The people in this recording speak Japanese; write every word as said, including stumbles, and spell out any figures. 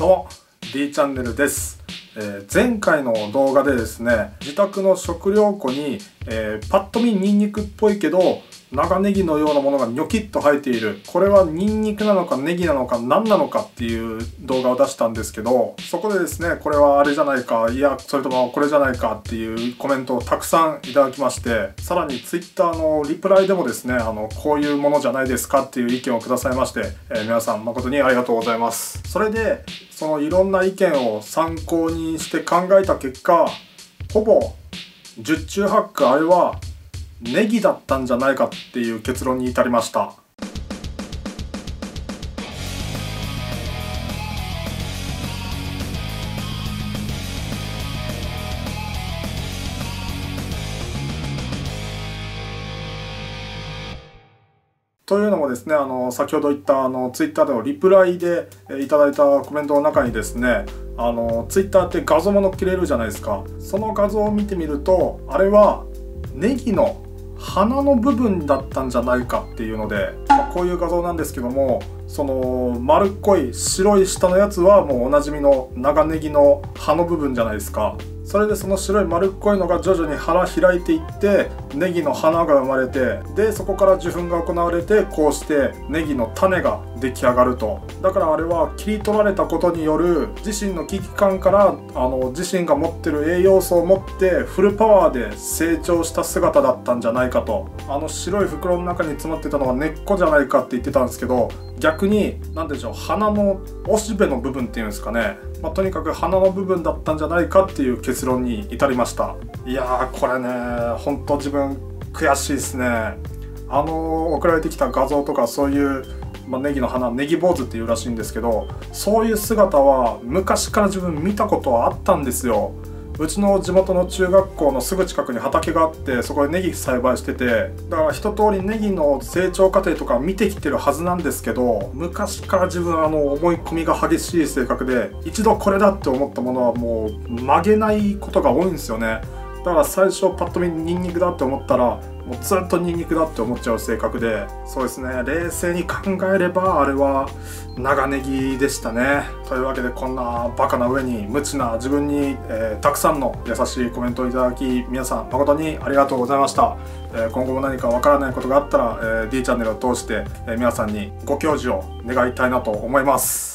どうも D チャンネルです、えー、前回の動画でですね、自宅の食料庫に、えー、パッと見ニンニクっぽいけど長ネギのようなものがニョキッと生えている、これはニンニクなのかネギなのか何なのかっていう動画を出したんですけど、そこでですね、これはあれじゃないか、いやそれともこれじゃないかっていうコメントをたくさんいただきまして、さらに Twitter のリプライでもですね、あのこういうものじゃないですかっていう意見をくださいまして、えー、皆さん誠にありがとうございます。それでそのいろんな意見を参考にして考えた結果、ほぼ十中八九あれはネギだったんじゃないかっていう結論に至りました。というのもですね、あの先ほど言ったあのツイッターでのリプライでいただいたコメントの中にですね、あのツイッターって画像も載っけれるじゃないですか。その画像を見てみると、あれはネギの花の部分だったんじゃないかっていうので、まあ、こういう画像なんですけども、その丸っこい白い下のやつはもうおなじみの長ネギの葉の部分じゃないですか。それでその白い丸っこいのが徐々に花開いていってネギの花が生まれて、でそこから受粉が行われて、こうしてネギの種が出来上がると。だからあれは切り取られたことによる自身の危機感から、あの自身が持ってる栄養素を持ってフルパワーで成長した姿だったんじゃないかと。あの白い袋の中に詰まってたのは根っこじゃないかって言ってたんですけど、逆に何でしょう、花のおしべの部分っていうんですかね、まあ、とにかく花の部分だったんじゃないかっていう結論に至りました。いやーこれね、ほんと自分悔しいですね。あのー、送られてきた画像とかそういう、まあ、ネギの花、ネギ坊主っていうらしいんですけど、そういう姿は昔から自分見たことはあったんですよ。うちの地元の中学校のすぐ近くに畑があって、そこでネギ栽培してて、だから一通りネギの成長過程とか見てきてるはずなんですけど、昔から自分あの思い込みが激しい性格で、一度これだって思ったものはもう曲げないことが多いんですよね。だから最初パッと見ニンニクだって思ったらもうずっとニンニクだって思っちゃう性格で、そうですね、冷静に考えればあれは長ネギでしたね。というわけで、こんなバカな上に無知な自分に、えー、たくさんの優しいコメントをいただき、皆さん誠にありがとうございました。えー、今後も何かわからないことがあったら、えー、D チャンネルを通して、えー、皆さんにご教授を願いたいなと思います。